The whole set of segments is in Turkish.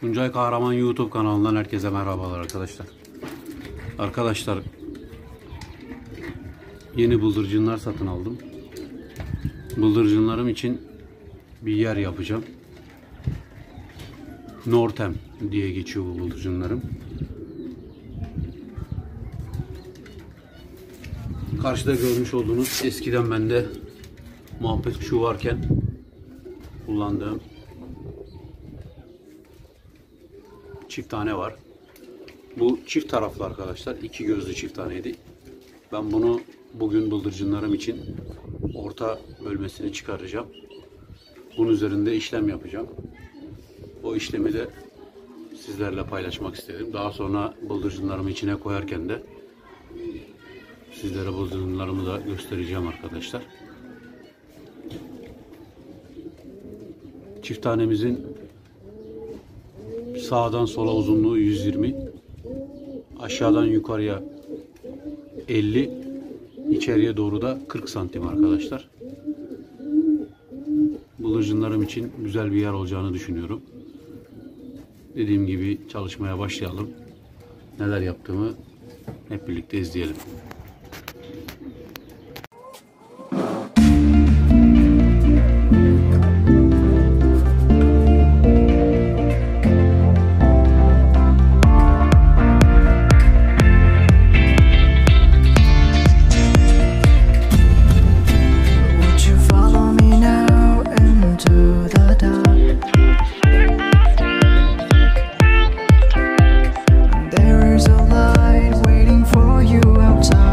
Tuncay Kahraman YouTube kanalından herkese merhabalar arkadaşlar. Arkadaşlar yeni bıldırcınlar satın aldım. Bıldırcınlarım için bir yer yapacağım. Nortem diye geçiyor bu bıldırcınlarım. Karşıda görmüş olduğunuz eskiden bende muhabbet kuşu varken kullandığım çift tane var. Bu çift taraflı arkadaşlar. İki gözlü çift taneydi. Ben bunu bugün bıldırcınlarım için orta bölmesini çıkaracağım. Bunun üzerinde işlem yapacağım. O işlemi de sizlerle paylaşmak istedim. Daha sonra bıldırcınlarımı içine koyarken de sizlere bıldırcınlarımı da göstereceğim arkadaşlar. Çift tanemizin sağdan sola uzunluğu 120, aşağıdan yukarıya 50, içeriye doğru da 40 santim arkadaşlar. Bıldırcınlarım için güzel bir yer olacağını düşünüyorum. Dediğim gibi çalışmaya başlayalım. Neler yaptığımı hep birlikte izleyelim. There is a light waiting for you outside.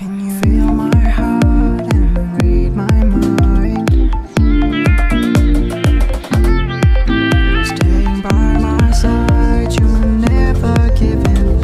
Can you feel my heart and read my mind? Staying by my side, you will never give in.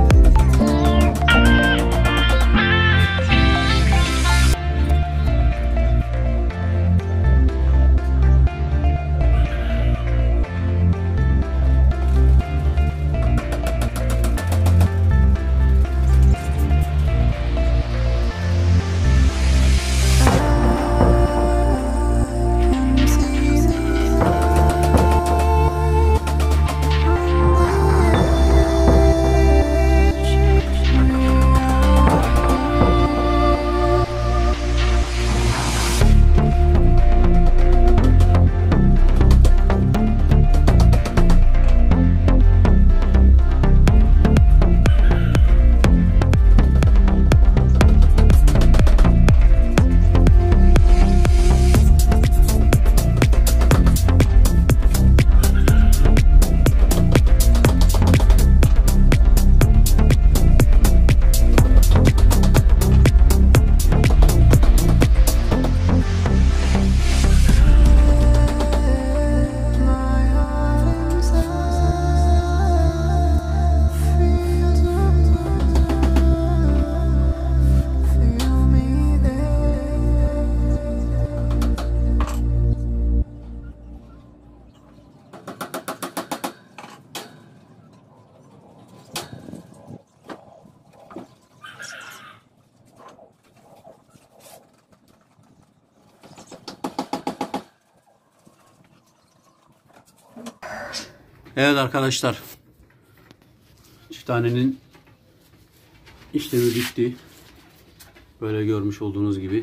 Evet arkadaşlar, çift tanenin işlemi bitti. Böyle görmüş olduğunuz gibi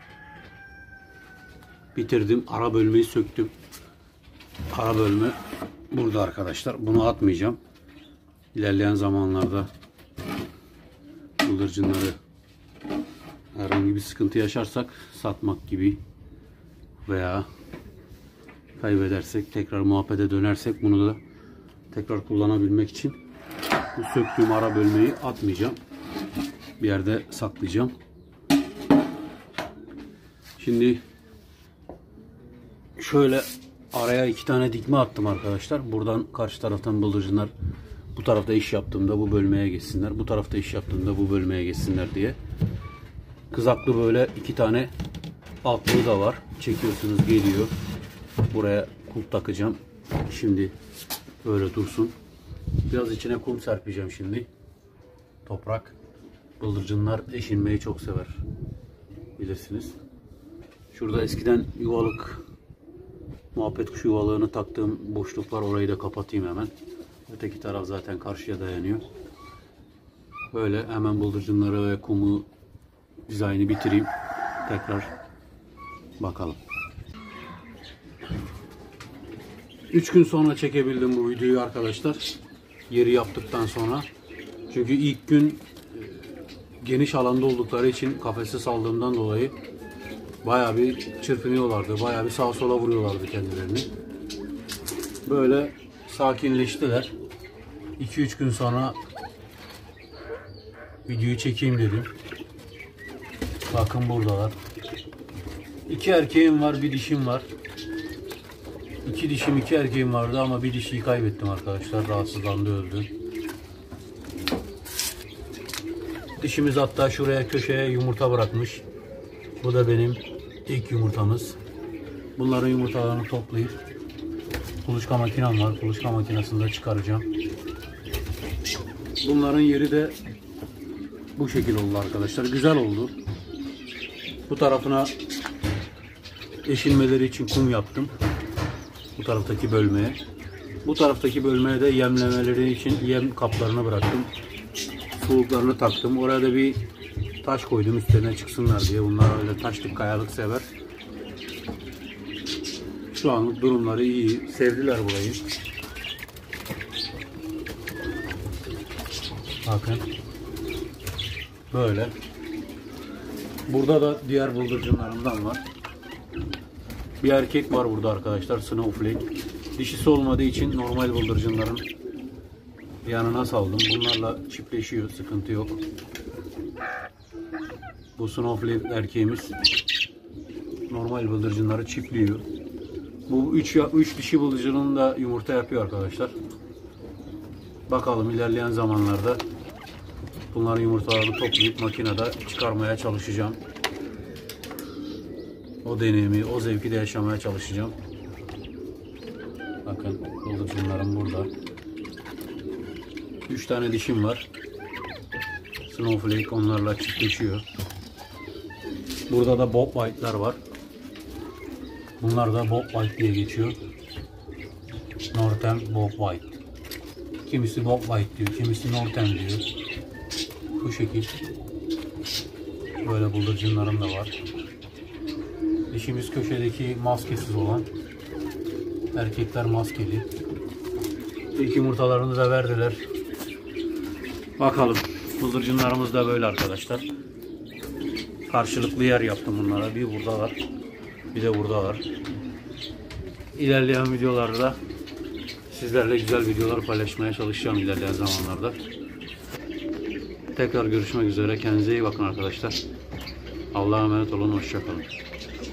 bitirdim. Ara bölmeyi söktüm. Ara bölme burada arkadaşlar. Bunu atmayacağım. İlerleyen zamanlarda bıldırcınları herhangi bir sıkıntı yaşarsak satmak gibi veya kaybedersek, tekrar muhabbete dönersek bunu da tekrar kullanabilmek için bu söktüğüm ara bölmeyi atmayacağım. Bir yerde saklayacağım. Şimdi şöyle araya 2 tane dikme attım arkadaşlar. Buradan karşı taraftan bıldırcınlar bu tarafta iş yaptığımda bu bölmeye geçsinler. Bu tarafta iş yaptığımda bu bölmeye geçsinler diye. Kızaklı böyle 2 tane altlığı da var. Çekiyorsunuz geliyor. Buraya kulp takacağım. Şimdi böyle dursun. Biraz içine kum serpeceğim şimdi. Toprak. Bıldırcınlar eşinmeyi çok sever. Bilirsiniz. Şurada eskiden yuvalık, muhabbet kuşu yuvalığını taktığım boşluk var. Orayı da kapatayım hemen. Öteki taraf zaten karşıya dayanıyor. Böyle hemen bıldırcınları ve kumu dizaynı bitireyim. Tekrar bakalım. 3 gün sonra çekebildim bu videoyu arkadaşlar. Yeri yaptıktan sonra. Çünkü ilk gün geniş alanda oldukları için kafese saldığımdan dolayı bayağı bir çırpınıyorlardı. Bayağı bir sağa sola vuruyorlardı kendilerini. Böyle sakinleştiler. 2-3 gün sonra videoyu çekeyim dedim. Bakın buradalar. 2 erkeğim var, bir dişim var. 2 dişim 2 erkeğim vardı ama bir dişiyi kaybettim arkadaşlar. Rahatsızlandı, öldü. Dişimiz hatta şuraya köşeye yumurta bırakmış. Bu da benim ilk yumurtamız. Bunların yumurtalarını toplayıp kuluçka makinem var. Kuluçka makinesinde çıkaracağım. Bunların yeri de bu şekil oldu arkadaşlar. Güzel oldu. Bu tarafına eşinmeleri için kum yaptım. Bu taraftaki bölmeye. Bu taraftaki bölmeye de yemlemeleri için yem kaplarını bıraktım. Suluklarını taktım. Oraya da bir taş koydum üstlerine çıksınlar diye. Bunlar öyle taşlık, kayalık sever. Şu anlık durumları iyi. Sevdiler burayı. Bakın. Böyle. Burada da diğer bıldırcınlarımdan var. Bir erkek var burada arkadaşlar. Snowflake. Dişisi olmadığı için normal bıldırcınların yanına saldım. Bunlarla çiftleşiyor. Sıkıntı yok. Bu Snowflake erkeğimiz normal bıldırcınları çiftliyor. Bu 3 dişi bıldırcının da yumurta yapıyor arkadaşlar. Bakalım ilerleyen zamanlarda bunların yumurtalarını toplayıp makinede çıkarmaya çalışacağım. O deneyimi, o zevki de yaşamaya çalışacağım. Bakın bıldırcınlarım burada. 3 tane dişim var. Snowflake onlarla çiftleşiyor. Burada da Bob White'lar var. Bunlar da Bob White diye geçiyor. Northern Bob White. Kimisi Bob White diyor, kimisi Northern diyor. Bu şekil. Böyle bıldırcınlarım da var. Dişimiz köşedeki maskesiz olan. Erkekler maskeli. İlk yumurtalarını da verdiler. Bakalım. Bıldırcınlarımız da böyle arkadaşlar. Karşılıklı yer yaptım bunlara. Bir burada var. Bir de burada var. İlerleyen videolarda sizlerle güzel videolar paylaşmaya çalışacağım ilerleyen zamanlarda. Tekrar görüşmek üzere. Kendinize iyi bakın arkadaşlar. Allah'a emanet olun. Hoşça kalın.